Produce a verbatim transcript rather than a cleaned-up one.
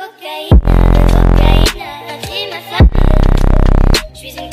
cocaïne, de cocaïne, intime ma famille. Je suis une